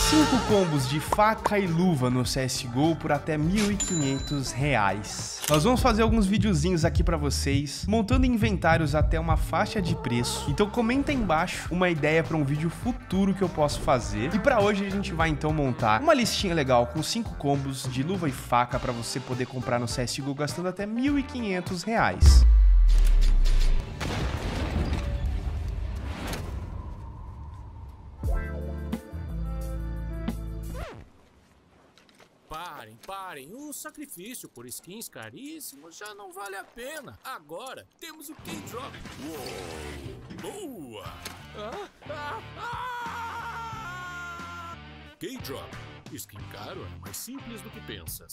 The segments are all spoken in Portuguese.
5 combos de faca e luva no CSGO por até R$ 1.500. Nós vamos fazer alguns videozinhos aqui pra vocês, montando inventários até uma faixa de preço. Então comenta aí embaixo uma ideia pra um vídeo futuro que eu posso fazer. E pra hoje a gente vai então montar uma listinha legal com 5 combos de luva e faca pra você poder comprar no CSGO gastando até R$ 1.500. Parem, o sacrifício por skins caríssimos já não vale a pena. Agora temos o K-Drop. Boa! K-Drop. Skin caro é mais simples do que pensas.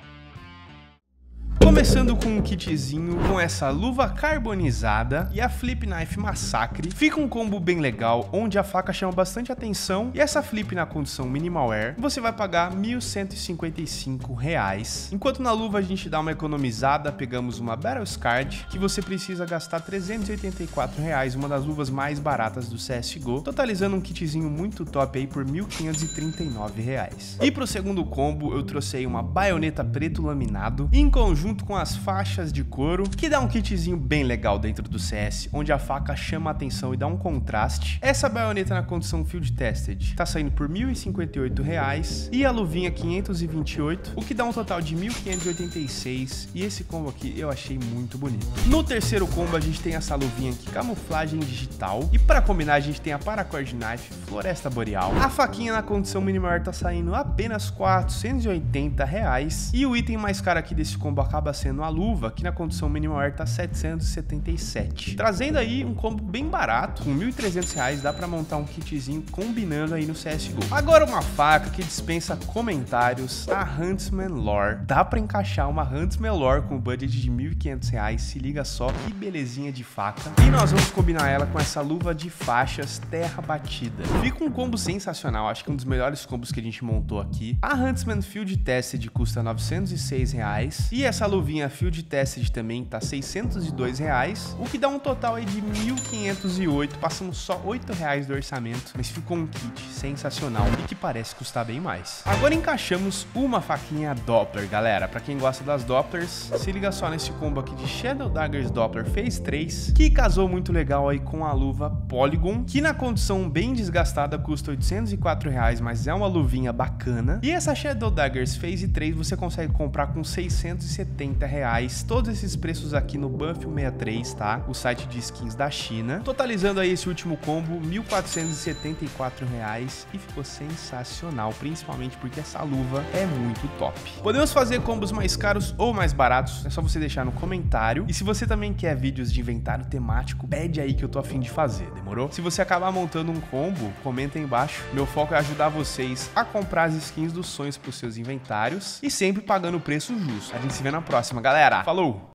Começando com um kitzinho com essa luva carbonizada e a Flip Knife Massacre. Fica um combo bem legal, onde a faca chama bastante atenção e essa flip na condição minimal wear, você vai pagar R$ 1.155. Enquanto na luva a gente dá uma economizada, pegamos uma Battle Scarred, que você precisa gastar R$ 384, uma das luvas mais baratas do CSGO, totalizando um kitzinho muito top aí por R$ 1.539. E pro segundo combo eu trouxe aí uma baioneta preto laminado, em conjunto com as faixas de couro, que dá um kitzinho bem legal dentro do CS, onde a faca chama a atenção e dá um contraste. Essa baioneta na condição Field Tested tá saindo por R$ 1.058 e a luvinha 528, o que dá um total de R$ 1.586, e esse combo aqui eu achei muito bonito. No terceiro combo a gente tem essa luvinha aqui, camuflagem digital, e para combinar a gente tem a Paracord Knife Floresta Boreal. A faquinha na condição minimal tá saindo apenas R$ 480, e o item mais caro aqui desse combo acaba sendo a luva, que na condição minimal wear tá R$ 777. Trazendo aí um combo bem barato, com R$ 1.300 dá pra montar um kitzinho combinando aí no CSGO. Agora uma faca que dispensa comentários, a Huntsman Lore. Dá pra encaixar uma Huntsman Lore com budget de R$ 1.500, se liga só que belezinha de faca. E nós vamos combinar ela com essa luva de faixas terra batida. Fica um combo sensacional, acho que um dos melhores combos que a gente montou aqui. A Huntsman Field Tested custa R$ 906 e essa luvinha Field Tested também tá R$ 602, o que dá um total aí de R$ 1.508, passamos só R$ 8 do orçamento, mas ficou um kit sensacional e que parece custar bem mais. Agora encaixamos uma faquinha Doppler, galera. Pra quem gosta das Dopplers, se liga só nesse combo aqui de Shadow Daggers Doppler Phase 3, que casou muito legal aí com a luva Polygon, que na condição bem desgastada custa R$ 804, mas é uma luvinha bacana. E essa Shadow Daggers Phase 3 você consegue comprar com R$ 670, todos esses preços aqui no Buff163, tá? O site de skins da China, totalizando aí esse último combo R$ 1.474 e ficou sensacional, principalmente porque essa luva é muito top. Podemos fazer combos mais caros ou mais baratos, é só você deixar no comentário, e se você também quer vídeos de inventário temático, pede aí que eu tô a fim de fazer, demorou? Se você acabar montando um combo, comenta aí embaixo, meu foco é ajudar vocês a comprar as skins dos sonhos pros seus inventários e sempre pagando o preço justo. A gente se vê na próxima, galera. Falou!